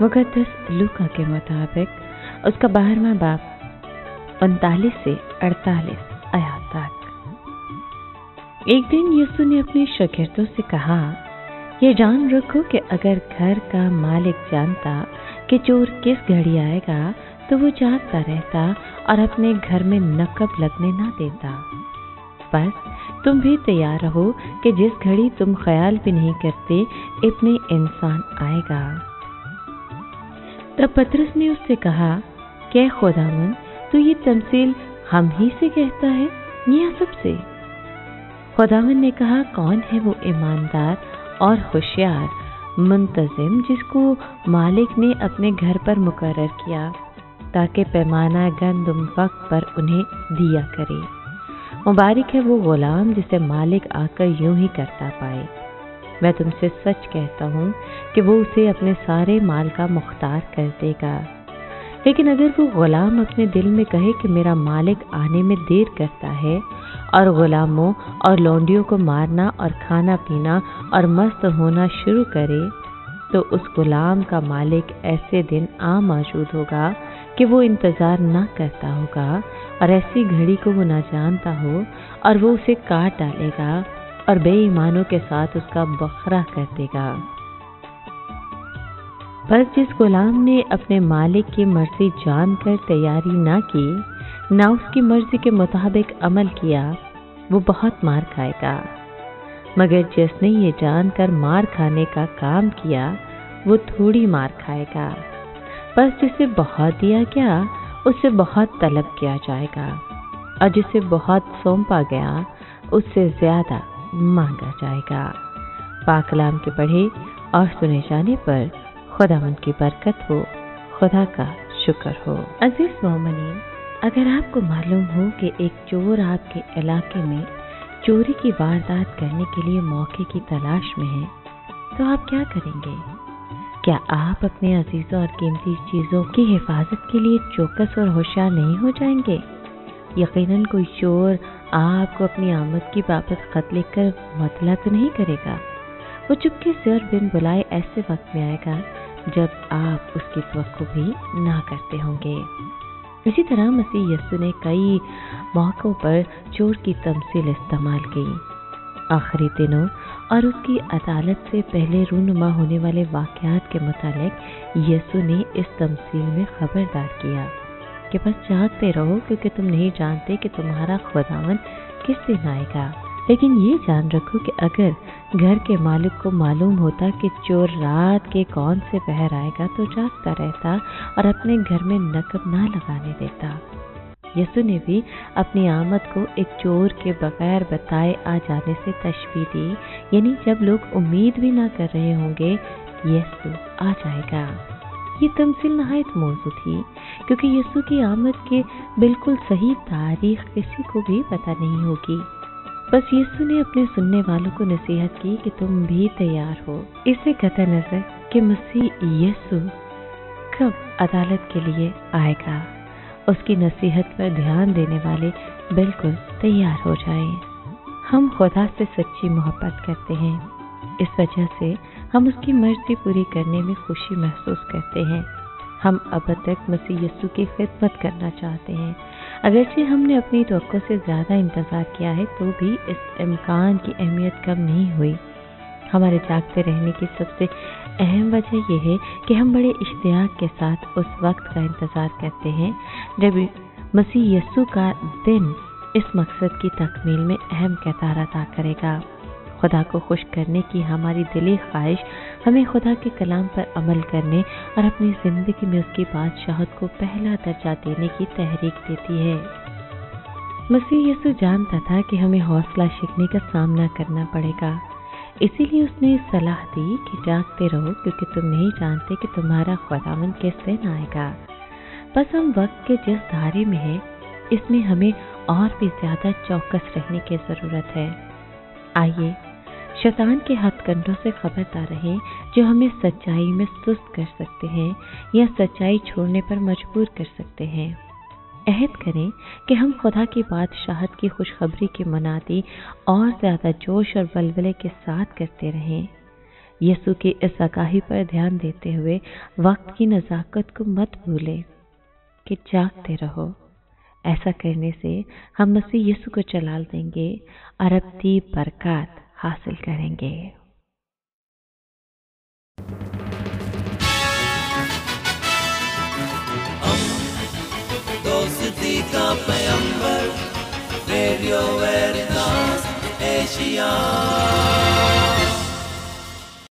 मुक़द्दस लूका के मुताबिक उसका 12वां बाब 39 से 48 आयत तक। एक दिन यीशु ने अपने शागिर्दों से कहा, ये जान रखो कि अगर घर का मालिक जानता कि चोर किस घड़ी आएगा तो वो जागता रहता और अपने घर में नकब लगने ना देता। बस तुम भी तैयार रहो कि जिस घड़ी तुम ख्याल भी नहीं करते इब्ने इंसान आएगा। तब पतरस ने उससे कहा, क्या खुदावन तो ये तमसील हम ही से कहता है या सबसे? खुदावन ने कहा, कौन है वो ईमानदार और होशियार मुंतजिम जिसको मालिक ने अपने घर पर मुकर्रर किया ताकि पैमाना गंदम वक्त पर उन्हें दिया करे। मुबारक है वो गुलाम जिसे मालिक आकर यूं ही करता पाए। मैं तुमसे सच कहता हूँ कि वो उसे अपने सारे माल का मुख्तार कर देगा। लेकिन अगर वो गुलाम अपने दिल में कहे कि मेरा मालिक आने में देर करता है और गुलामों और लौंडियों को मारना और खाना पीना और मस्त होना शुरू करे, तो उस गुलाम का मालिक ऐसे दिन आ मौजूद होगा कि वो इंतज़ार ना करता होगा और ऐसी घड़ी को वो ना जानता हो और वो उसे काट डालेगा और बेईमानों के साथ उसका बखरा कर देगा। बस जिस गुलाम ने अपने मालिक की मर्जी जानकर तैयारी ना की, ना उसकी मर्जी के मुताबिक अमल किया, वो बहुत मार खाएगा। मगर जिसने ये जानकर मार खाने का काम किया, वो थोड़ी मार खाएगा। बस जिसे बहुत दिया गया उससे बहुत तलब किया जाएगा और जिसे बहुत सौंपा गया उससे ज्यादा मांगा जाएगा। पाक कलाम के पढ़े और सुने जाने पर खुदावंद की बरकत हो, खुदा का शुक्र हो। अजीज मोमिनीन, अगर आपको मालूम हो कि एक चोर आपके इलाके में चोरी की वारदात करने के लिए मौके की तलाश में है, तो आप क्या करेंगे? क्या आप अपने अजीजों और कीमती चीज़ों की हिफाजत के लिए चौकस और होशियार नहीं हो जाएंगे? यकीनन कोई चोर आपको अपनी आमद की बाबत खत लिखकर मतला तो नहीं करेगा। वो चुपके से और बिन बुलाए ऐसे वक्त में आएगा जब आप उसकी तवक्को भी ना करते होंगे। इसी तरह मसीह यीशु ने कई मौक़ों पर चोर की तमसील इस्तेमाल की। आखिरी दिनों और उसकी अदालत से पहले रूनुमा होने वाले वाक़यात के मुतालिक यीशु ने इस तमसील में खबरदार किया कि बस जागते रहो, क्योंकि तुम नहीं जानते कि तुम्हारा खुदावन किस दिन आएगा। लेकिन ये जान रखो कि अगर घर के मालिक को मालूम होता कि चोर रात के कौन से पहर आएगा, तो जागता रहता और अपने घर में नकब ना लगाने देता। यीशु ने भी अपनी आमद को एक चोर के बगैर बताए आ जाने से तशबीह दी, यानी जब लोग उम्मीद भी ना कर रहे होंगे यीशु आ जाएगा। ये तमसील नहायत मौजू थी, क्योंकि यीशु की आमद के बिल्कुल सही तारीख किसी को भी पता नहीं होगी। बस यीशु ने अपने सुनने वालों को नसीहत की कि तुम भी तैयार हो, इसे कतई नजर कि मसीह यीशु कब अदालत के लिए आएगा। उसकी नसीहत पर ध्यान देने वाले बिल्कुल तैयार हो जाएं। हम खुदा से सच्ची मोहब्बत करते हैं, इस वजह से हम उसकी मर्जी पूरी करने में खुशी महसूस करते हैं। हम अब तक मसीह यीशु की खिदमत करना चाहते हैं। अगरचे हमने अपनी तवक्को से ज़्यादा इंतज़ार किया है, तो भी इस इम्कान की अहमियत कम नहीं हुई। हमारे जागते रहने की सबसे अहम वजह यह है कि हम बड़े इश्तियाक के साथ उस वक्त का इंतज़ार करते हैं जब मसीह यीशु का दिन इस मकसद की तकमील में अहम किरदार अदा करेगा। खुदा को खुश करने की हमारी दिली ख्वाहिश हमें खुदा के कलाम पर अमल करने और अपनी ज़िंदगी में उसकी बादशाहत को पहला दर्जा देने की तहरीक देती है। मसीह यीशु जानता था कि हमें हौसला शिकने का सामना करना पड़ेगा, इसीलिए उसने सलाह दी कि जागते रहो, क्योंकि तुम नहीं जानते कि तुम्हारा खुदावंद किस दिन आएगा। बस हम वक्त के जिस धारे में हैं, इसमें हमें और भी ज़्यादा चौकस रहने की ज़रूरत है। आइए शैतान के हथकंडों से खबरदार रहें जो हमें सच्चाई में सुस्त कर सकते हैं या सच्चाई छोड़ने पर मजबूर कर सकते हैं। अहद करें कि हम खुदा की बादशाहत की खुशखबरी की मनादी और ज़्यादा जोश और बलबले के साथ करते रहें। یسوع کی اس آگاہی پر دھیان دیتے ہوئے وقت کی نزاکت کو مت بھولیں کہ جاگتے رہو۔ ایسا کرنے سے ہم مسیح یسوع کو جلال دیں گے اور ابدی برکات حاصل کریں گے۔ دوستی کا پیمبر، ریڈیو ویریتاس ایشیا۔